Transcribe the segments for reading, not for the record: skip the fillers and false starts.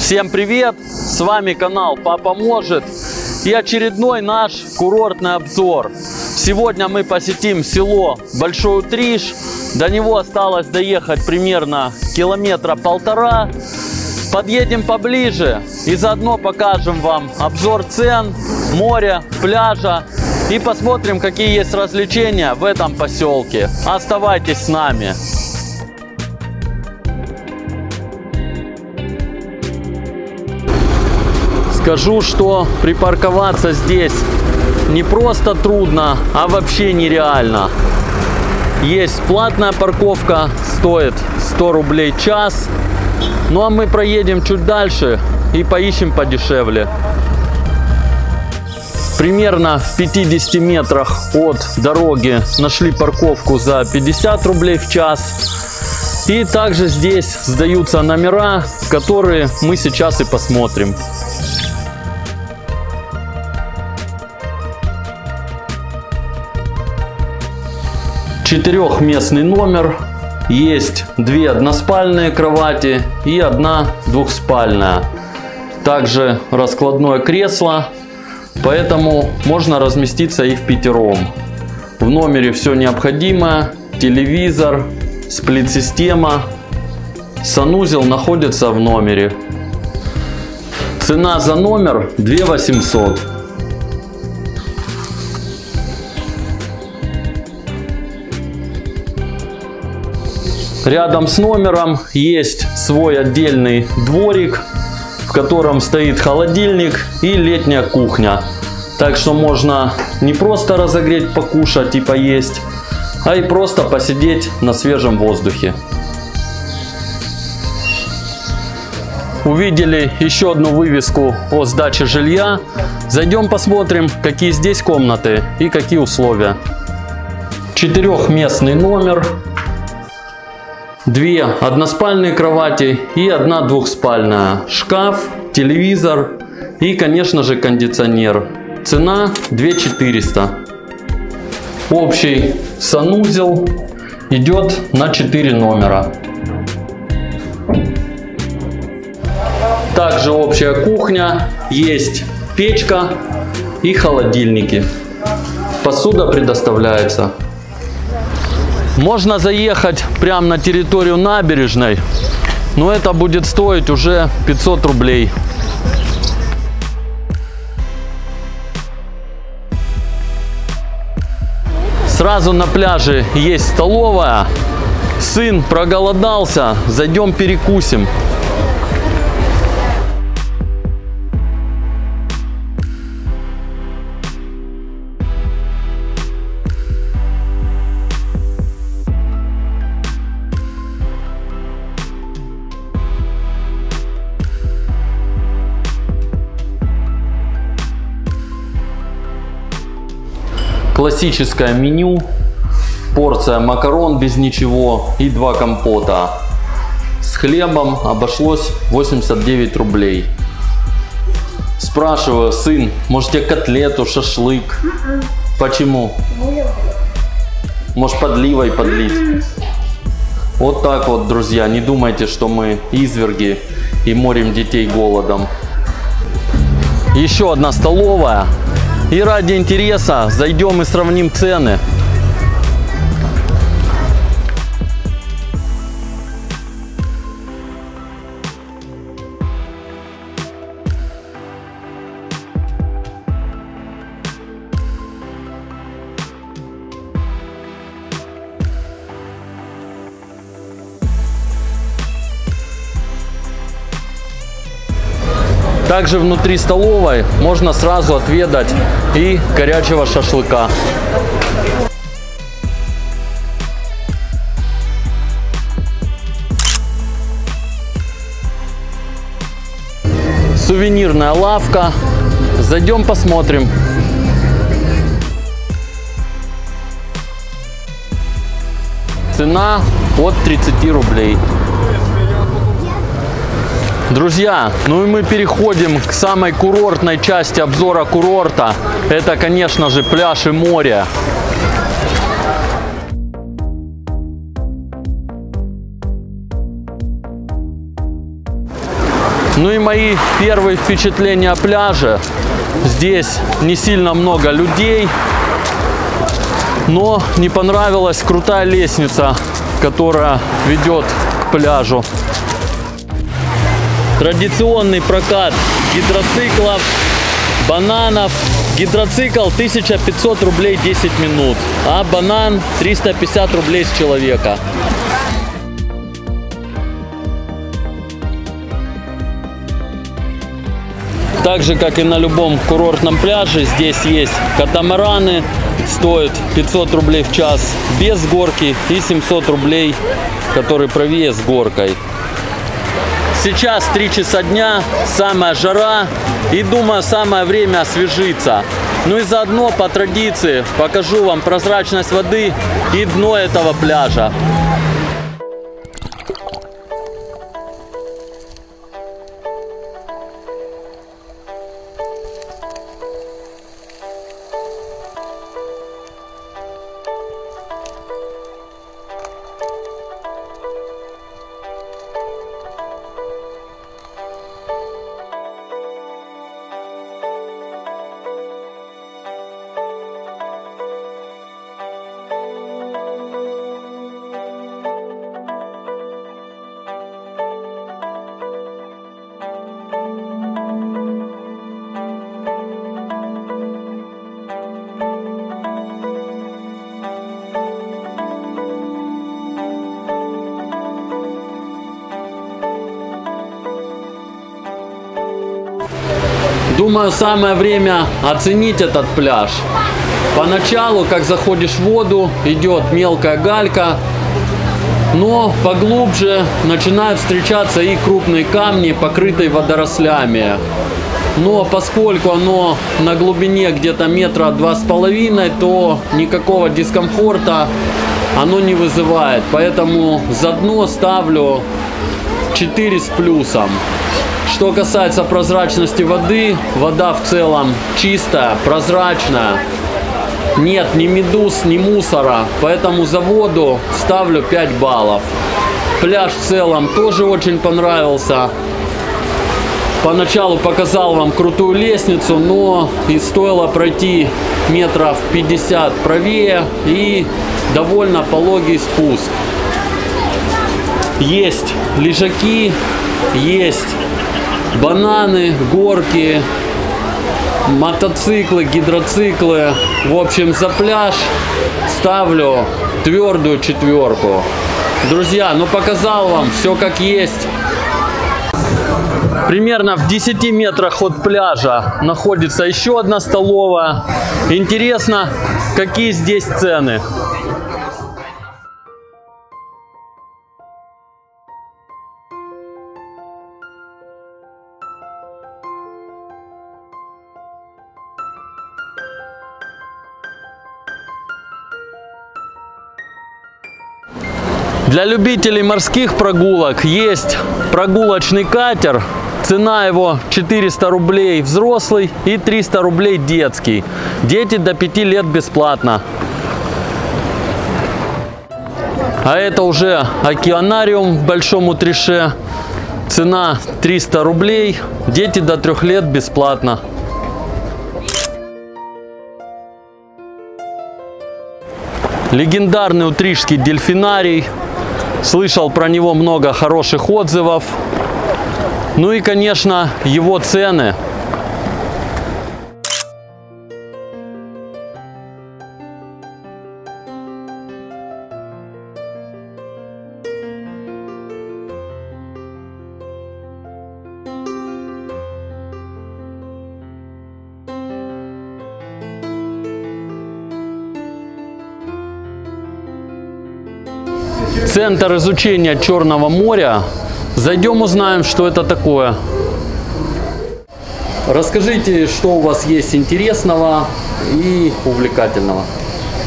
Всем привет! С вами канал Папа Может и очередной наш курортный обзор. Сегодня мы посетим село Большой Утриш. До него осталось доехать примерно километра полтора. Подъедем поближе и заодно покажем вам обзор цен, моря, пляжа и посмотрим, какие есть развлечения в этом поселке. Оставайтесь с нами. Скажу, что припарковаться здесь не просто трудно, а вообще нереально. Есть платная парковка, стоит 100 рублей час. Ну а мы проедем чуть дальше и поищем подешевле. Примерно в 50 метрах от дороги нашли парковку за 50 рублей в час. И также здесь сдаются номера, которые мы сейчас и посмотрим. Четырехместный номер. Есть две односпальные кровати и одна двухспальная. Также раскладное кресло, поэтому можно разместиться и впятером. В номере все необходимое: телевизор, сплит-система. Санузел находится в номере. Цена за номер 2800. Рядом с номером есть свой отдельный дворик, в котором стоит холодильник и летняя кухня. Так что можно не просто разогреть, покушать и поесть, а и просто посидеть на свежем воздухе. Увидели еще одну вывеску о сдаче жилья. Зайдем посмотрим, какие здесь комнаты и какие условия. Четырехместный номер. Две односпальные кровати и одна двухспальная. Шкаф, телевизор и, конечно же, кондиционер. Цена 2400. Общий санузел идет на 4 номера. Также общая кухня, есть печка и холодильники. Посуда предоставляется. Можно заехать прямо на территорию набережной, но это будет стоить уже 500 рублей. Сразу на пляже есть столовая. Сын проголодался, зайдем перекусим. Классическое меню: порция макарон без ничего и 2 компота. С хлебом обошлось 89 рублей. Спрашиваю: сын, может тебе котлету, шашлык? Почему? Может подливой подлить? Вот так вот, друзья, не думайте, что мы изверги и морим детей голодом. Еще одна столовая. И ради интереса зайдем и сравним цены. Также внутри столовой можно сразу отведать и горячего шашлыка. Сувенирная лавка. Зайдем посмотрим. Цена от 30 рублей. Друзья, ну и мы переходим к самой курортной части обзора курорта. Это, конечно же, пляж и море. Ну и мои первые впечатления о пляже. Здесь не сильно много людей, но не понравилась крутая лестница, которая ведет к пляжу. Традиционный прокат гидроциклов, бананов. Гидроцикл 1500 рублей 10 минут, а банан 350 рублей с человека. Так же, как и на любом курортном пляже, здесь есть катамараны, стоят 500 рублей в час без горки и 700 рублей, который правее с горкой. Сейчас 3 часа дня, самая жара, и думаю, самое время освежиться. Ну и заодно по традиции покажу вам прозрачность воды и дно этого пляжа. Думаю, самое время оценить этот пляж. Поначалу, как заходишь в воду, идет мелкая галька, но поглубже начинают встречаться и крупные камни, покрытые водорослями. Но поскольку оно на глубине где-то 2,5 метра, то никакого дискомфорта оно не вызывает. Поэтому за дно ставлю 4 с плюсом. Что касается прозрачности воды, вода в целом чистая, прозрачная. Нет ни медуз, ни мусора, поэтому за воду ставлю 5 баллов. Пляж в целом тоже очень понравился. Поначалу показал вам крутую лестницу, но и стоило пройти 50 метров правее и довольно пологий спуск. Есть лежаки, есть бананы, горки, мотоциклы, гидроциклы. В общем, за пляж ставлю твердую 4. Друзья, ну показал вам все как есть. Примерно в 10 метрах от пляжа находится еще одна столовая. Интересно, какие здесь цены. Для любителей морских прогулок есть прогулочный катер. Цена его 400 рублей взрослый и 300 рублей детский. Дети до 5 лет бесплатно. А это уже океанариум в Большом Утрише. Цена 300 рублей. Дети до 3 лет бесплатно. Легендарный утришский дельфинарий. Слышал про него много хороших отзывов. Ну и, конечно, его цены. Центр изучения Черного моря. Зайдем, узнаем, что это такое. Расскажите, что у вас есть интересного и увлекательного.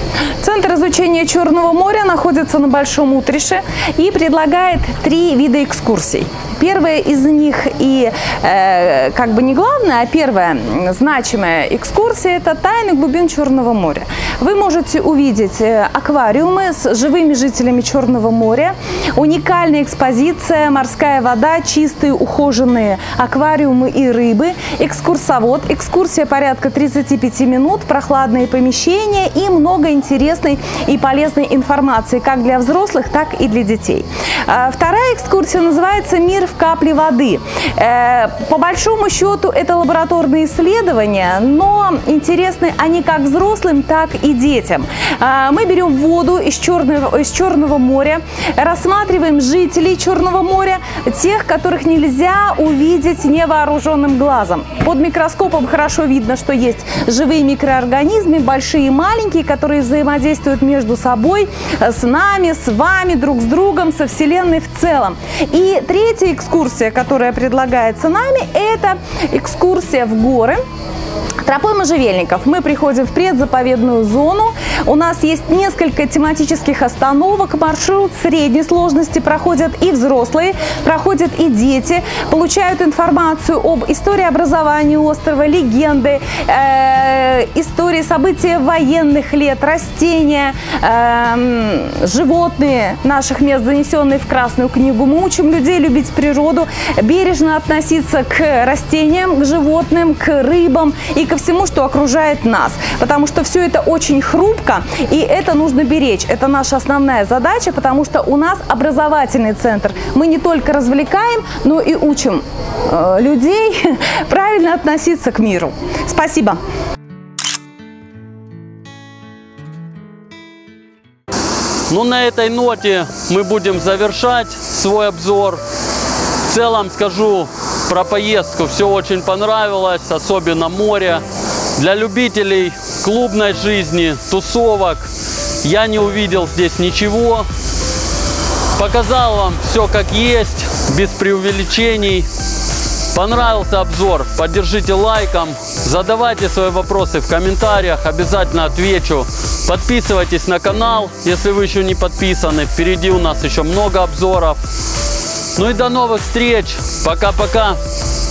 Центр изучения Черного моря находится на Большом Утрише и предлагает 3 вида экскурсий. Первая из них и как бы не главная, а первая значимая экскурсия – это тайны глубин Черного моря. Вы можете увидеть аквариумы с живыми жителями Черного моря, уникальная экспозиция, морская вода, чистые ухоженные аквариумы и рыбы, экскурсовод, экскурсия порядка 35 минут, прохладные помещения и много интересной и полезной информации как для взрослых, так и для детей. Вторая экскурсия называется «Мир в капле воды». По большому счету это лабораторные исследования, но интересны они как взрослым, так и детям. Мы берем воду из Черного моря, рассматриваем жителей Черного моря, тех, которых нельзя увидеть невооруженным глазом. Под микроскопом хорошо видно, что есть живые микроорганизмы, большие и маленькие, которые взаимодействуют между собой, с нами, с вами, друг с другом, со Вселенной в целом. И третья экскурсия, которая предлагается нами, это экскурсия в горы. Тропой можжевельников мы приходим в предзаповедную зону. У нас есть несколько тематических остановок. Маршрут средней сложности проходят и взрослые, проходят и дети. Получают информацию об истории образования острова, легенды, истории, события военных лет, растения, животные наших мест, занесенные в Красную книгу. Мы учим людей любить природу, бережно относиться к растениям, к животным, к рыбам и ко всему, что окружает нас. Потому что все это очень хрупко, и это нужно беречь. Это наша основная задача, потому что у нас образовательный центр. Мы не только развлекаем, но и учим людей правильно относиться к миру. Спасибо. Ну, на этой ноте мы будем завершать свой обзор. В целом скажу про поездку. Все очень понравилось, особенно море. Для любителей клубной жизни, тусовок я не увидел здесь ничего. Показал вам все как есть, без преувеличений. Понравился обзор? Поддержите лайком. Задавайте свои вопросы в комментариях, обязательно отвечу. Подписывайтесь на канал, если вы еще не подписаны. Впереди у нас еще много обзоров. Ну и до новых встреч. Пока-пока.